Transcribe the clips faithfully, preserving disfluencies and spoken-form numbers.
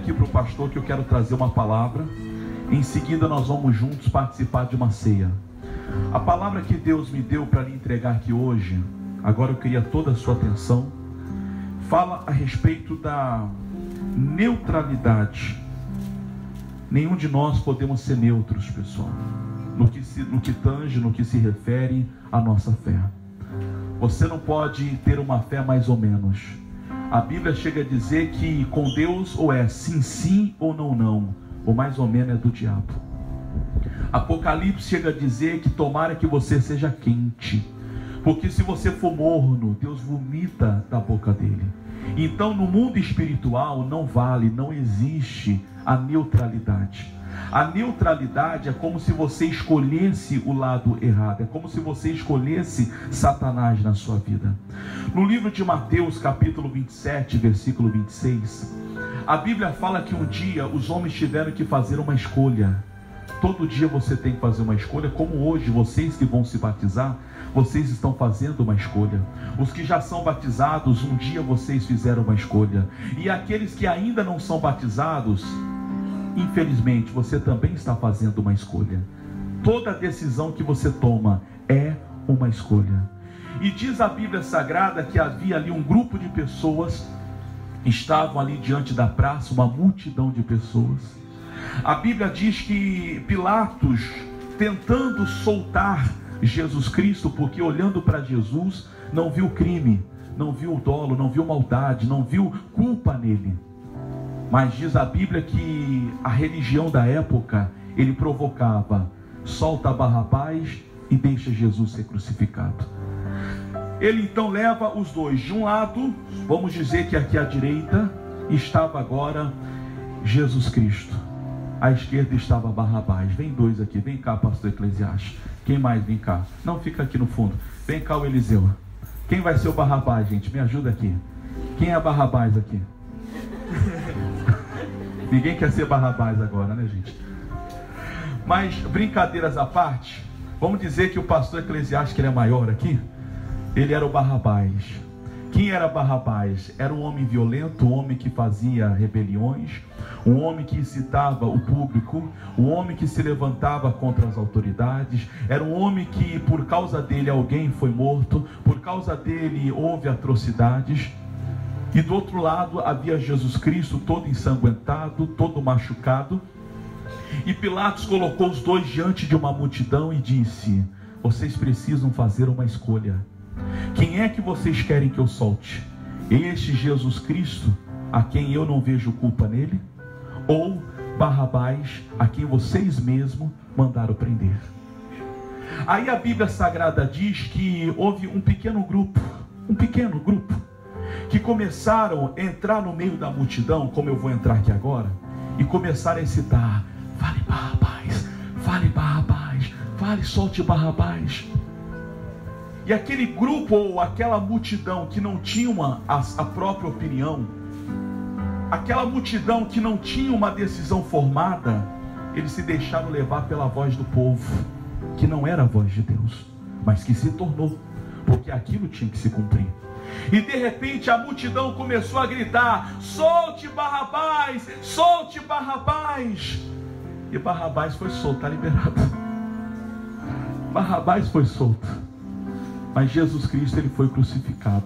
Aqui para o pastor que eu quero trazer uma palavra. Em seguida nós vamos juntos participar de uma ceia. A palavra que Deus me deu para lhe entregar aqui hoje, agora eu queria toda a sua atenção, fala a respeito da neutralidade. Nenhum de nós podemos ser neutros, pessoal, no que, se, no que tange, no que se refere à nossa fé. Você não pode ter uma fé mais ou menos. A Bíblia chega a dizer que com Deus ou é sim, sim ou não, não. Ou mais ou menos é do diabo. Apocalipse chega a dizer que tomara que você seja quente. Porque se você for morno, Deus vomita da boca dele. Então no mundo espiritual não vale, não existe a neutralidade. A neutralidade é como se você escolhesse o lado errado. É como se você escolhesse Satanás na sua vida. No livro de Mateus, capítulo vinte e sete, versículo vinte e seis, a Bíblia fala que um dia os homens tiveram que fazer uma escolha. Todo dia você tem que fazer uma escolha, como hoje vocês que vão se batizar, vocês estão fazendo uma escolha. Os que já são batizados, um dia vocês fizeram uma escolha. E aqueles que ainda não são batizados, infelizmente, você também está fazendo uma escolha. Toda decisão que você toma é uma escolha. E diz a Bíblia Sagrada que havia ali um grupo de pessoas, estavam ali diante da praça, uma multidão de pessoas. A Bíblia diz que Pilatos, tentando soltar Jesus Cristo, porque olhando para Jesus, não viu crime, não viu dolo, não viu maldade, não viu culpa nele. Mas diz a Bíblia que a religião da época, ele provocava: solta Barrabás e deixa Jesus ser crucificado. Ele então leva os dois. De um lado, vamos dizer que aqui à direita estava agora Jesus Cristo. À esquerda estava Barrabás. Vem dois aqui, vem cá, pastor Eclesiastes. Quem mais? Vem cá. Não, fica aqui no fundo. Vem cá o Eliseu. Quem vai ser o Barrabás, gente? Me ajuda aqui. Quem é Barrabás aqui? Ninguém quer ser Barrabás agora, né, gente? Mas, brincadeiras à parte, vamos dizer que o pastor Eclesiastes, que ele é maior aqui, ele era o Barrabás. Quem era Barrabás? Era um homem violento, um homem que fazia rebeliões, um homem que incitava o público, um homem que se levantava contra as autoridades, era um homem que por causa dele alguém foi morto, por causa dele houve atrocidades. E do outro lado havia Jesus Cristo todo ensanguentado, todo machucado. E Pilatos colocou os dois diante de uma multidão e disse: vocês precisam fazer uma escolha. Quem é que vocês querem que eu solte? Este Jesus Cristo, a quem eu não vejo culpa nele? Ou Barrabás, a quem vocês mesmos mandaram prender? Aí a Bíblia Sagrada diz que houve um pequeno grupo, um pequeno grupo, que começaram a entrar no meio da multidão, como eu vou entrar aqui agora, e começaram a incitar: fale Barrabás, fale Barrabás, fale, solte Barrabás. E aquele grupo ou aquela multidão que não tinha uma, a, a própria opinião, aquela multidão que não tinha uma decisão formada, eles se deixaram levar pela voz do povo, que não era a voz de Deus, mas que se tornou, porque aquilo tinha que se cumprir. E de repente a multidão começou a gritar: solte Barrabás, solte Barrabás. E Barrabás foi solto, está liberado. Barrabás foi solto. Mas Jesus Cristo, ele foi crucificado.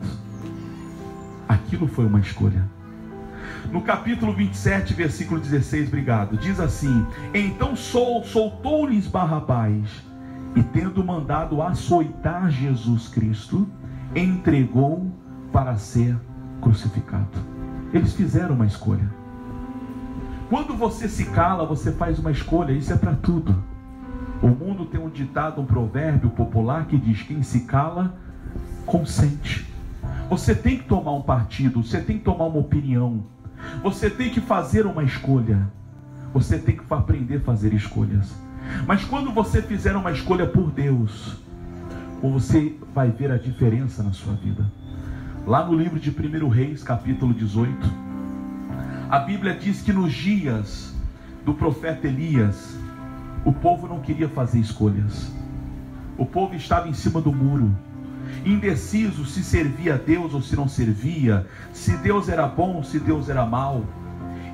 Aquilo foi uma escolha. No capítulo vinte e sete, versículo dezesseis, obrigado, diz assim: então sol, soltou-lhes Barrabás, e tendo mandado açoitar Jesus Cristo, entregou para ser crucificado. Eles fizeram uma escolha. Quando você se cala, você faz uma escolha. Isso é para tudo. O mundo tem um ditado, um provérbio popular que diz: quem se cala, consente. Você tem que tomar um partido, você tem que tomar uma opinião, você tem que fazer uma escolha, você tem que aprender a fazer escolhas. Mas quando você fizer uma escolha por Deus, você vai ver a diferença na sua vida. Lá no livro de primeiro Reis, capítulo dezoito, a Bíblia diz que nos dias do profeta Elias, o povo não queria fazer escolhas. O povo estava em cima do muro, indeciso se servia a Deus ou se não servia, se Deus era bom ou se Deus era mau.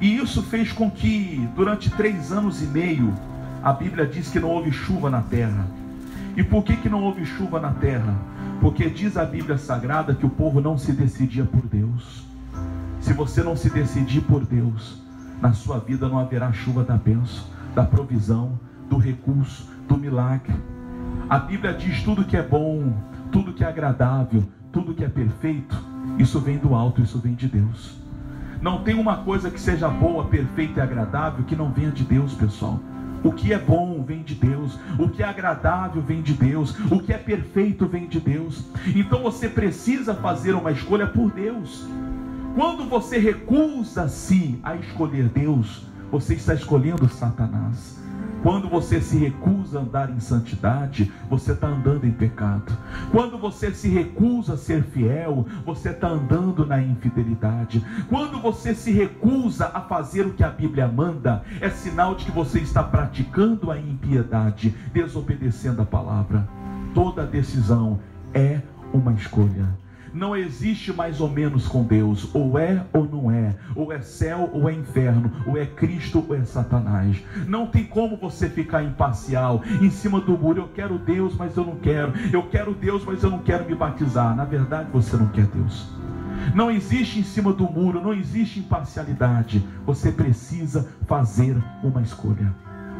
E isso fez com que durante três anos e meio a Bíblia diz que não houve chuva na terra. E por que que não houve chuva na terra? Porque diz a Bíblia Sagrada que o povo não se decidia por Deus. Se você não se decidir por Deus, na sua vida não haverá chuva da bênção, da provisão, do recurso, do milagre. A Bíblia diz: tudo que é bom, tudo que é agradável, tudo que é perfeito, isso vem do alto, isso vem de Deus. Não tem uma coisa que seja boa, perfeita e agradável que não venha de Deus, pessoal. O que é bom vem de Deus, o que é agradável vem de Deus, o que é perfeito vem de Deus. Então você precisa fazer uma escolha por Deus. Quando você recusa-se a escolher Deus, você está escolhendo Satanás. Quando você se recusa a andar em santidade, você está andando em pecado. Quando você se recusa a ser fiel, você está andando na infidelidade. Quando você se recusa a fazer o que a Bíblia manda, é sinal de que você está praticando a impiedade, desobedecendo a palavra. Toda decisão é uma escolha. Não existe mais ou menos com Deus. Ou é ou não é. Ou é céu ou é inferno. Ou é Cristo ou é Satanás. Não tem como você ficar imparcial em cima do muro. Eu quero Deus, mas eu não quero. Eu quero Deus, mas eu não quero me batizar. Na verdade, você não quer Deus. Não existe em cima do muro. Não existe imparcialidade. Você precisa fazer uma escolha.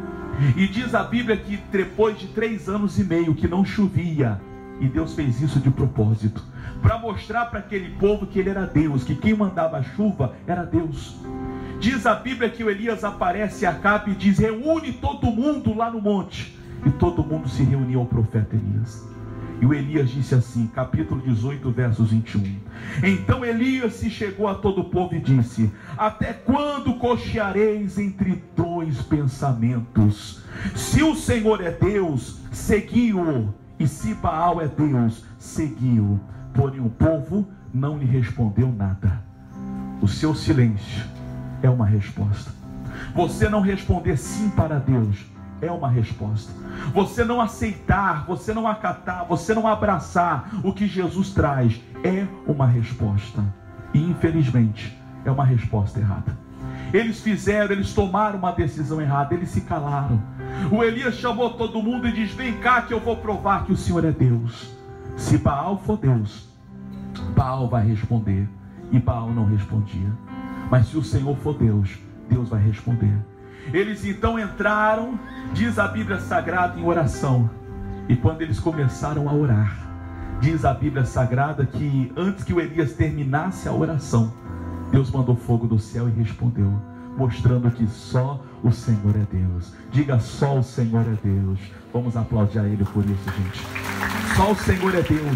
E diz a Bíblia que depois de três anos e meio que não chovia, e Deus fez isso de propósito, para mostrar para aquele povo que ele era Deus, que quem mandava a chuva era Deus. Diz a Bíblia que o Elias aparece a Acabe e diz: reúne todo mundo lá no monte. E todo mundo se reuniu ao profeta Elias. E o Elias disse assim, capítulo dezoito, versos vinte e um. Então Elias se chegou a todo o povo e disse: até quando cocheareis entre dois pensamentos? Se o Senhor é Deus, segui-o. E se Baal é Deus, seguiu. Porém o povo não lhe respondeu nada. O seu silêncio é uma resposta. Você não responder sim para Deus é uma resposta. Você não aceitar, você não acatar, você não abraçar o que Jesus traz é uma resposta. E infelizmente é uma resposta errada. Eles fizeram, eles tomaram uma decisão errada, eles se calaram. O Elias chamou todo mundo e diz: vem cá que eu vou provar que o Senhor é Deus. Se Baal for Deus, Baal vai responder. E Baal não respondia. Mas se o Senhor for Deus, Deus vai responder. Eles então entraram, diz a Bíblia Sagrada, em oração. E quando eles começaram a orar, diz a Bíblia Sagrada que antes que o Elias terminasse a oração, Deus mandou fogo do céu e respondeu, mostrando que só o Senhor é Deus. Diga: só o Senhor é Deus. Vamos aplaudir a Ele por isso, gente. Só o Senhor é Deus.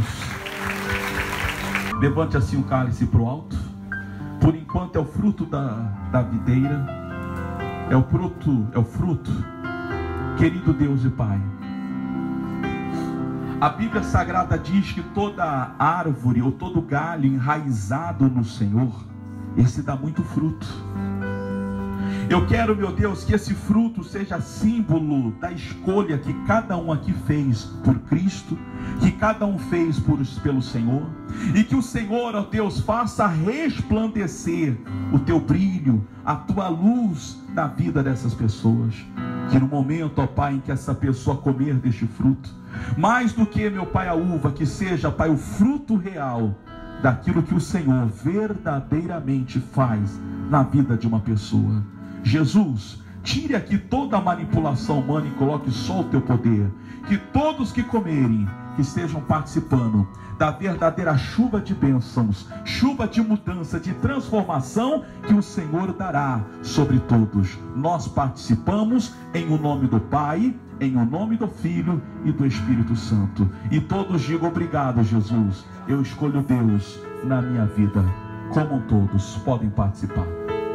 Levante assim o cálice para o alto. Por enquanto é o fruto da, da videira. É o fruto, é o fruto, querido Deus e Pai. A Bíblia Sagrada diz que toda árvore ou todo galho enraizado no Senhor, esse dá muito fruto. Eu quero, meu Deus, que esse fruto seja símbolo da escolha que cada um aqui fez por Cristo, que cada um fez por, pelo Senhor, e que o Senhor, ó Deus, faça resplandecer o teu brilho, a tua luz na vida dessas pessoas. Que no momento, ó Pai, em que essa pessoa comer deste fruto, mais do que, meu Pai, a uva, que seja, Pai, o fruto real daquilo que o Senhor verdadeiramente faz na vida de uma pessoa. Jesus, tire aqui toda a manipulação humana e coloque só o teu poder. Que todos que comerem, que estejam participando da verdadeira chuva de bênçãos, chuva de mudança, de transformação que o Senhor dará sobre todos. Nós participamos em o nome do Pai, em o nome do Filho e do Espírito Santo. E todos digam: obrigado, Jesus. Eu escolho Deus na minha vida. Como todos podem participar.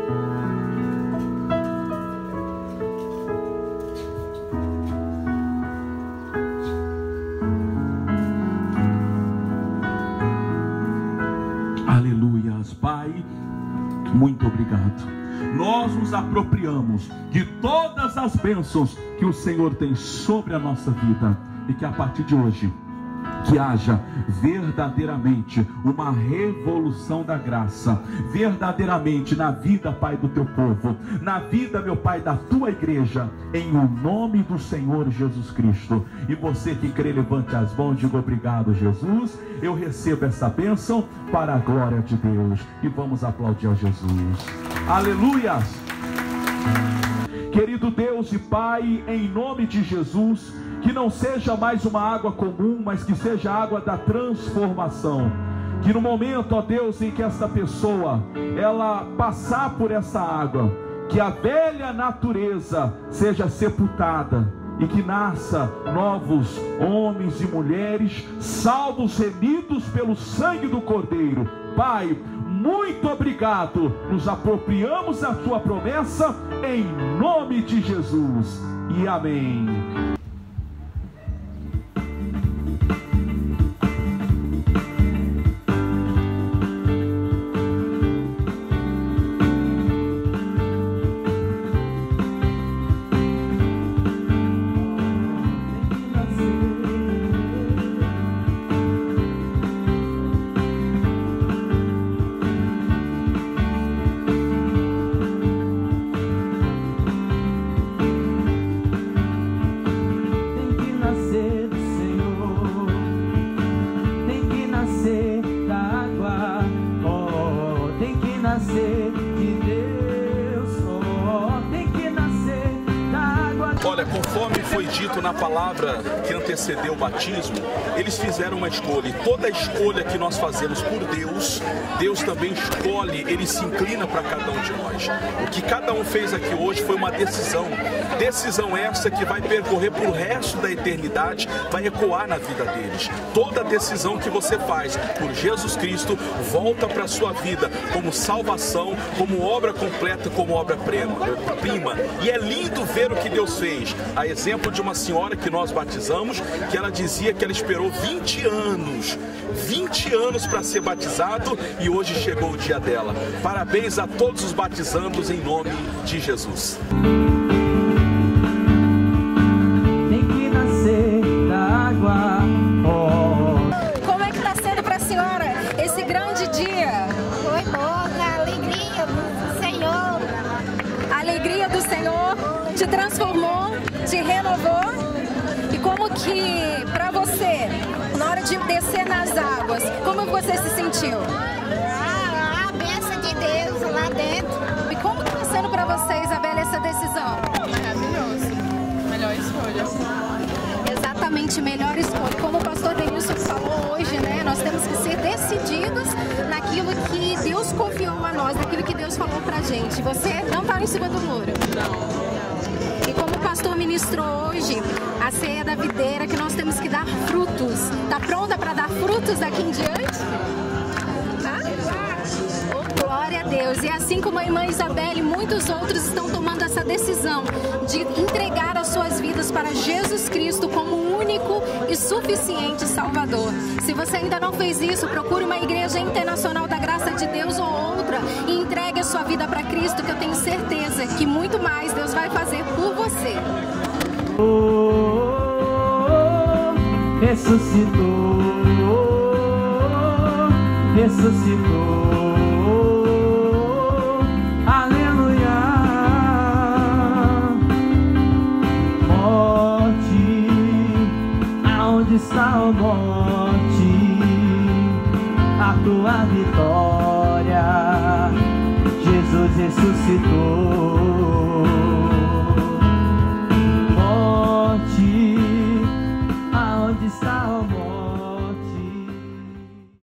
Aleluias, Pai, muito obrigado. Nós nos apropriamos de todas as bênçãos que o Senhor tem sobre a nossa vida, e que a partir de hoje que haja verdadeiramente uma revolução da graça, verdadeiramente na vida, Pai, do teu povo, na vida, meu Pai, da tua igreja, em o nome do Senhor Jesus Cristo. E você que crê, levante as mãos e diga: obrigado, Jesus, eu recebo essa bênção para a glória de Deus. E vamos aplaudir a Jesus. Aleluias! Querido Deus e Pai, em nome de Jesus, que não seja mais uma água comum, mas que seja a água da transformação. Que no momento, ó Deus, em que esta pessoa, ela passar por essa água, que a velha natureza seja sepultada, e que nasça novos homens e mulheres, salvos, remidos pelo sangue do Cordeiro. Pai, muito obrigado, nos apropriamos da tua promessa, em nome de Jesus, e amém. Olha, conforme foi dito na palavra que antecedeu o batismo, eles fizeram uma escolha. E toda escolha que nós fazemos por Deus, Deus também escolhe, Ele se inclina para cada um de nós. O que cada um fez aqui hoje foi uma decisão. Decisão essa que vai percorrer para o resto da eternidade, vai ecoar na vida deles. Toda decisão que você faz por Jesus Cristo volta para a sua vida como salvação, como obra completa, como obra prima. E é lindo ver o que Deus fez. A exemplo de uma senhora que nós batizamos, que ela dizia que ela esperou vinte anos, vinte anos para ser batizado, e hoje chegou o dia dela. Parabéns a todos os batizandos em nome de Jesus. Tem que nascer da água. Oh. Como é que está sendo para a senhora esse grande dia? Foi boa, a alegria do Senhor. A alegria do Senhor te transformou, te renovou. E como que, para você, na hora de descer nas águas, como você se sentiu? Ah, a bênção de Deus lá dentro. E como está sendo para você, Isabela, essa decisão? Maravilhoso. Melhor escolha. Exatamente, melhor escolha. Como o pastor Denilson falou hoje, né? Nós temos que ser decididos naquilo que Deus confiou a nós, naquilo que Deus falou pra gente. Você não está em cima do muro. Não. E como o pastor ministrou hoje, a ceia da videira, que nós temos que dar frutos. Tá pronta para dar frutos daqui em diante? Tá? Oh, glória a Deus. E assim como a irmã Isabela e muitos outros estão tomando essa decisão de entregar as suas vidas para Jesus Cristo como o único e suficiente Salvador. Se você ainda não fez isso, procure uma igreja internacional da graça de Deus ou outra e entregue a sua vida para Cristo, que eu tenho certeza que muito mais Deus vai fazer por você. Oh, oh, oh, ressuscitou, ressuscitou, aleluia. Morte, aonde está a morte? A tua vitória, Jesus ressuscitou.